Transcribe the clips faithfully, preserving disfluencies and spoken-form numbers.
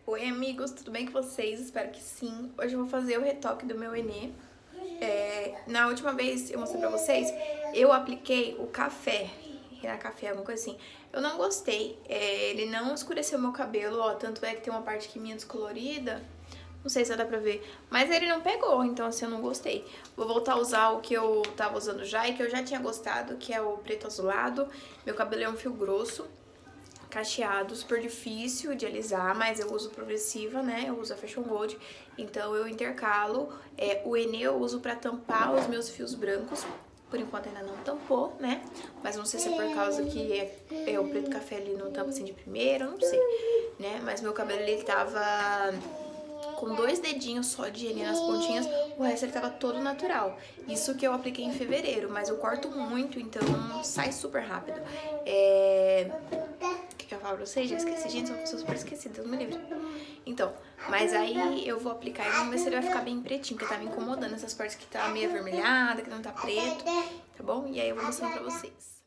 Oi amigos, tudo bem com vocês? Espero que sim. Hoje eu vou fazer o retoque do meu Enê. É, na última vez eu mostrei pra vocês, eu apliquei o café, Renan Café, alguma coisa assim. Eu não gostei, é, ele não escureceu meu cabelo, ó, tanto é que tem uma parte aqui minha descolorida, não sei se dá pra ver, mas ele não pegou, então assim, eu não gostei. Vou voltar a usar o que eu tava usando já e que eu já tinha gostado, que é o preto azulado. Meu cabelo é um fio grosso, cacheado, super difícil de alisar, mas eu uso progressiva, né? Eu uso a Fashion Gold, então eu intercalo. É, o Enê eu uso pra tampar os meus fios brancos, por enquanto ainda não tampou, né? Mas não sei se é por causa que é, é o preto café ali não tampa assim de primeira, não sei, né? Mas meu cabelo ele tava com dois dedinhos só de Enê nas pontinhas, o resto ele tava todo natural. Isso que eu apliquei em fevereiro, mas eu corto muito, então sai super rápido. É... que eu falo pra vocês, já esqueci, gente, sou uma pessoa super esquecida, Deus me livre. Então, mas aí eu vou aplicar e vamos ver se ele vai ficar bem pretinho, porque tá me incomodando essas partes que tá meio avermelhada, que não tá preto, tá bom? E aí eu vou mostrando pra vocês.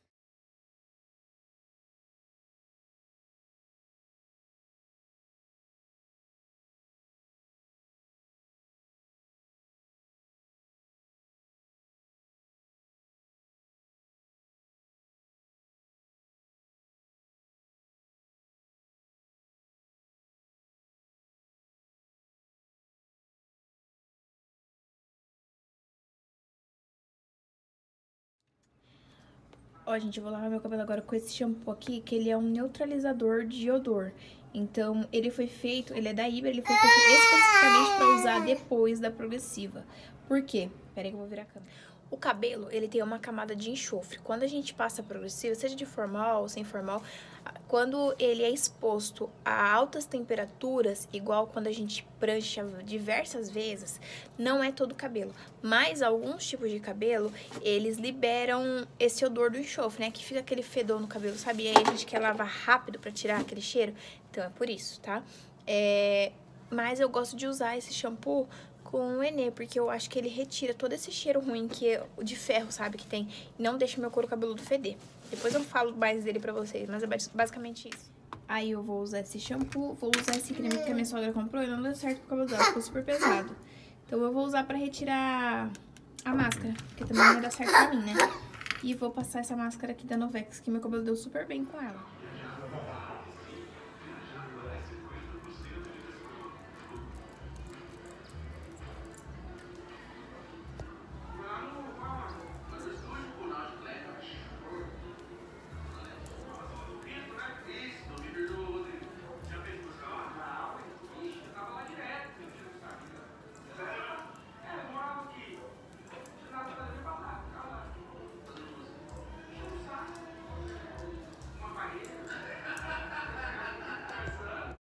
Ó, gente, eu vou lavar meu cabelo agora com esse shampoo aqui, que ele é um neutralizador de odor. Então, ele foi feito, ele é da Ibra, ele foi feito especificamente pra usar depois da progressiva. Por quê? Pera aí que eu vou virar a câmera. O cabelo, ele tem uma camada de enxofre. Quando a gente passa progressiva, seja de formal ou sem formal, quando ele é exposto a altas temperaturas, igual quando a gente prancha diversas vezes, não é todo o cabelo. Mas alguns tipos de cabelo, eles liberam esse odor do enxofre, né? Que fica aquele fedor no cabelo, sabe? E aí a gente quer lavar rápido pra tirar aquele cheiro. Então é por isso, tá? É... Mas eu gosto de usar esse shampoo com o Enê, porque eu acho que ele retira todo esse cheiro ruim que é de ferro, sabe, que tem, e não deixa meu couro cabeludo feder. Depois eu falo mais dele pra vocês, mas é basicamente isso. Aí eu vou usar esse shampoo, vou usar esse creme que a minha sogra comprou e não deu certo pro cabelo dela, ficou super pesado. Então eu vou usar pra retirar a máscara, porque também não vai dar certo pra mim, né? E vou passar essa máscara aqui da Novex, que meu cabelo deu super bem com ela.